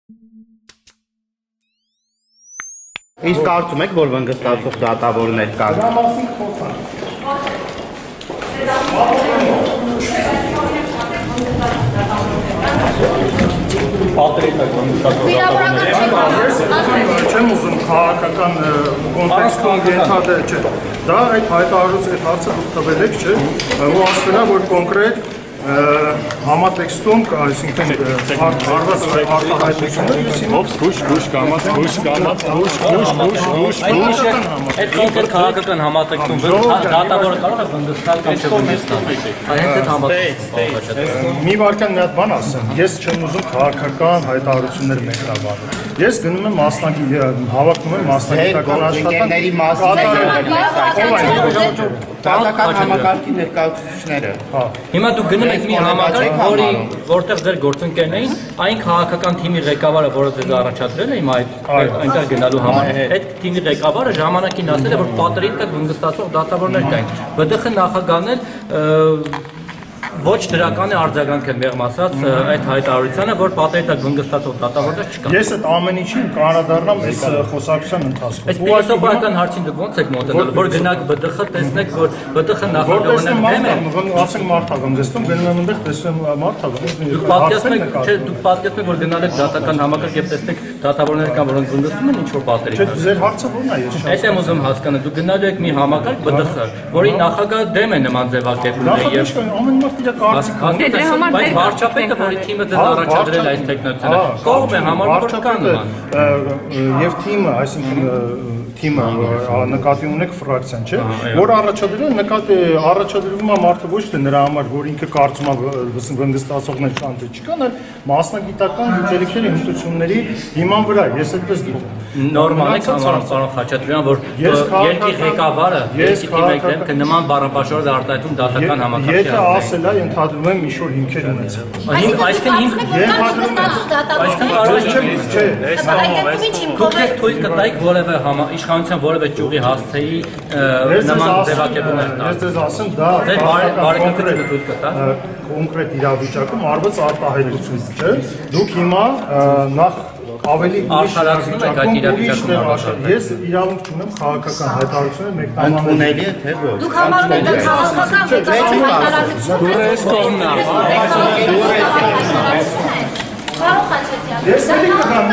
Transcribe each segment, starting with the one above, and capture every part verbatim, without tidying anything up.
Իսկ կարծում եք, որ վնգստացող դատավորներ կան։ Դրա մասին խոսանք։ Չեմ ուզում քաղաքական կոնտեքստում ենթադրել, չէ։ Դա այդ հայտարարուց այդ հարցը դուք տվել եք, չէ, ու ասվել է, որ կոնկրետ համատեքստում, այսինքն արված արտահայտությունը ես հիմա Գուշ, գուշ, կամաց, գուշ, կամաց, գուշ, գուշ, գուշ, գուշ, գուշ Այդ կոնկրետ քաղաքական համատեքստում դատավորը կարող է վնգստալ կամ չվնգստալ։ Հենց այդ համատեքստը։ Մի վարքան մի հատ բան ասեմ, ես չեմ ուզում քաղաքական հայտարարություններ մեկնաբանել։ Ես գնում եմ մասնակի հավակնում եմ մասնագիտական աշխատանք։ Դատական համակարգի ներկայացուցիչները։ Հիմա դուք գնում եք մի համակարգ, որի որտեղ ձեր գործընկերներին, այն քաղաքական թիմի ղեկավարը, որը ձեզ առաջադրել է հիմա այդ այնտեղ գնալու համար, այդ թիմի ղեկավարը ժամանակին ասել է, որ պատերին տակ վնգստացող դատավորներ կային։ ԲԴԽ նախագահն էլ ոչ դրական է արձագանք է մեղմ ասած այդ հայտարարությանը, որ պատերի տակ վնգստացող դատավորներ չկան։ Ես այդ ամեն ինչին կանրադառնամ այս խոսակցության ընթացքում։ Այս ֆիլոսոֆիական հարցին դուք ոնց եք մոտենալ, որ գնաք ԲԴԽ տեսնեք, որ ԲԴԽ նախագահն դեմ է։ Ասենք մարդագամ դեստում գնում եմ այնտեղ տեսնում մարդագամ։ Դուք պատկերացնում եք, չէ, դուք պատկերացնում եք, որ գնալ եք դատական համակարգ եւ տեսնեք դատավորներ կան, որոնք վնգստում են ինչ որ պատերի։ Չէ, ձեր հարցը ո՞րն է, ես չեմ։ Այդ եմ ուզում հասկանալ, դուք գնալու եք մի համակարգ ԲԴԽ, որի նախագահը դեմ է նման ձևակերպումների եւ ամեն մարդ իր կարծիքը Բայց վարչապետը, որի թիմը ձեզ առաջադրել այս տեխնոլոգիանը, կողմ է համարում, որ կան նման։ Եվ թիմը, այսինքն թիմը նկատի ունեք ֆրակցիան, չէ՞, որ առաջադրել նկատի առաջադրվում է մարդը ոչ թե նրա համար, որ ինքը կարծում է վնգստացողներ կան թե չկան, այլ մասնագիտական գիտելիքների հմտությունների հիման վրա, ես այդպես գիտեմ։ Նորմալ է համարում պարոն Խաչատրյան, որ երկրի ղեկավարը երկրի թիմի դեմ կնման բառապաշարով արտահայտում դատական համակարգի։ Եթե ասել է, ընդհանրում եմ ինչ-որ հիմքեր ունեցել։ Այսինքն այսինքն դուք ես թույլ կտայիք որևէ իշխանության որևէ ճյուղի հասցեի նման ձևակերպումներ տալ։ Ես ձեզ ասեմ, դա բարեկամությունը թույլ կտա։ Կոնկրետ իրավիճակում արված արտահայտություն չէ։ Դուք հիմա նախ ավելի արդարացնում եք այդ իրավիճակում։ Ես իրավունք չունեմ քաղաքական հայտարարություններ մեկնաբանել։ Ընդունելի է թե ոչ։ Դուք համարում եք քաղաքական հայտարարություն։ Դուրը ես կողմն է։ Պարոն Խաչատրյան, Ես էլի կգամ։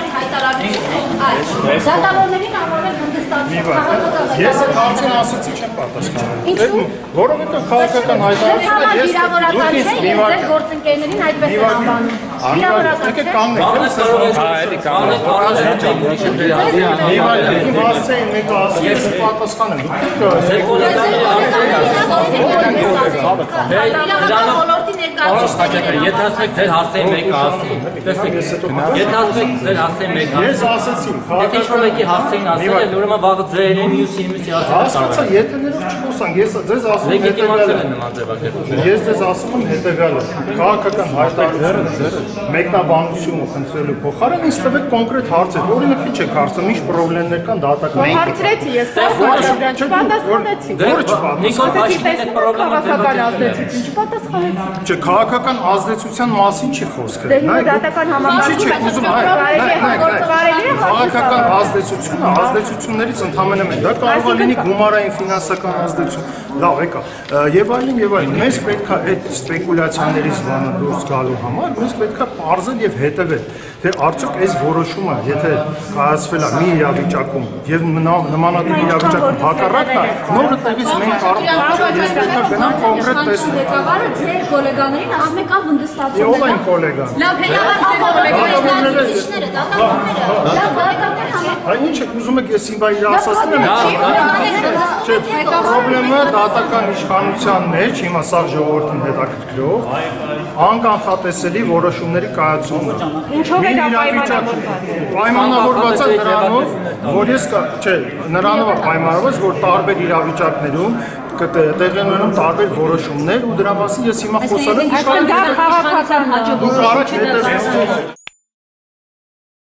դատավորներին համարել վնգստացող քաղաքական։ Ես այդ հարցին ասացի չեմ պատասխանել։ Ինչու՞։ Որովհետև քաղաքական հայտարարությունները ես վիրավորական չէ, եւ ձեր գործընկերներին այդպես են անվանում։ Վիրավորական չէ։ Իմ հասցեին մեկը ասում ես պատասխանել։ Եթե ասեք ձեր հասցեին մեկը ասի, տեսեք, եթե ասեք ձեր հասցեին մեկը ասի, Ես ասացի, եթե ինչ-որ մեկի հասցեին ասել է, ուրեմն վաղը ձեր մյուսի մյուսի ասացա, եթե ներով չխոսանք, ես ձեզ ասում եմ լեգիտիմացիա է նման ձևակերպում։ Ես ձեզ ասում եմ հետևյալը, քաղաքական հայտարարություն մեկնաբանությունը խնդրելու փոխարեն ինձ տվեք կոնկրետ հարցեր, օրինակ ինչ եք հարցում, ինչ խնդիրներ կան դատական։ Հարցրեցի ես, Խաչատրյան, չպատասխանեցի։ Որը չպատասխանեցի։ Նիկոլ Փաշինյանը Քաղաքական ազդեցություն չպատասխանեցի։ Չէ, քաղաքական ազդեցության մասին չի խոսքը։ Դե հիմա դատական համակարգում քաղաքական ազդեցությունը ազդեցություններից ընդհանրապես է։ Դա կարող է լինի գումարային ֆինանսական ազդեցություն։ Լավ, եկա։ Եվ այլն եւ այլն։ Մենք պետք է այդ սպեկուլյացիաներից բանը դուրս գալու համար մենք պետք է ողջել եւ հետեւել, թե արդյոք այս որոշումը, եթե կայացվել է մի իրավիճակում եւ նմանատիպ իրավիճակում հակառակն է, նորը տեղից մենք կարող ենք ես պետք է գնամ կոնկրետ տեսնել։ Ղեկավարը ձեր գոլեգաներին ասում է կա վնգստացող։ Ո՞վ այն գոլեգան։ Լավ, գոլեգաները, դատավորները, լավ, բարեկամներ համակարգ։ Այն ինչ եք ուզում եք ես հիմա իր ասածն եմ։ Չէ, պրոբլեմը դատական իշխանության մեջ, հիմա սա ժողովրդին հետաքրքրող, անկանխատեսելի որոշումների կայացումն է։ Ինչով է դա պայմանավորված։ Պայմանավորված է նրանով, որ ես չէ, նրանով է պայմանավորված, որ տարբեր իրավիճակներում տեղի ունենում տարբեր որոշումներ ու դրա մասին ես հիմա խոսալու եմ։ Դա քաղաքական հաջողություն։ Դուք արեք հետևեք։